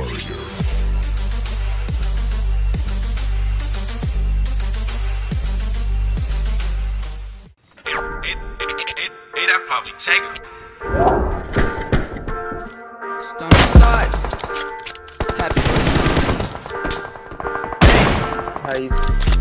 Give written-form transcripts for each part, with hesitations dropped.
I'd probably take her. Stoner thoughts. Happy birthday.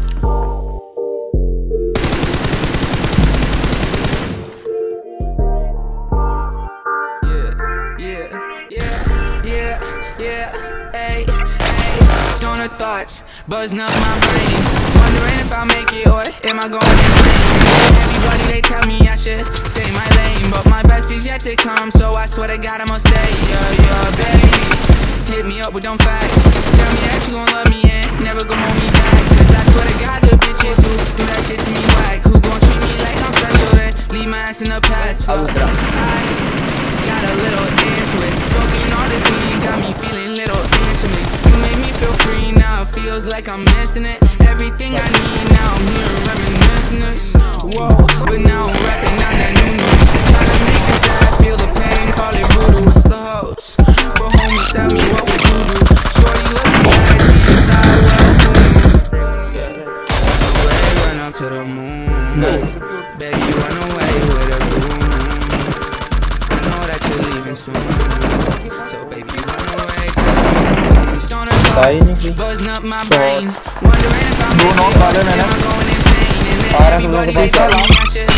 Stoner thoughts buzzing up my brain, wondering if I'll make it or am I going insane. Everybody they tell me I should stay my lane, but my best is yet to come, so I swear to God I'ma stay. Yeah, baby, hit me up with them facts. Tell me that you gon' love me and never gon' hold me back, cause I swear to God the bitches who do that shit to me whack, who gon' treat me like I'm special then leave my ass in the past. Fuck, I got a little into it, smoking all this weed got me feeling little intimate. You made me feel free now, it feels like I'm missing it. Everything I need now, I'm here reminiscing this. Whoa, but now I'm rapping on that new trying to make it sad, feel the pain, call it voodoo. It's the host, but homie, tell me what would you do? Shorty looking like she died, well, who knew? Yeah, run up to the moon, baby, run away with a room. I know that you're leaving soon, so baby, run away to the moon. Stoner thoughts, buzzing up my brain, wondering if I'm making it or am I going insane. And then everybody they tell me I should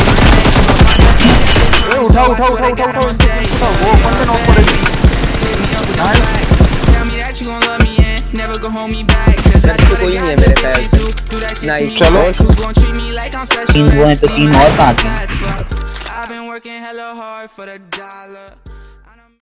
tell me that you gon' love me and never gon' hold me back, cause I swear to God the bitches who do that shit to me like, who gon' treat me like I'm special. I've been working hella hard for the dollar.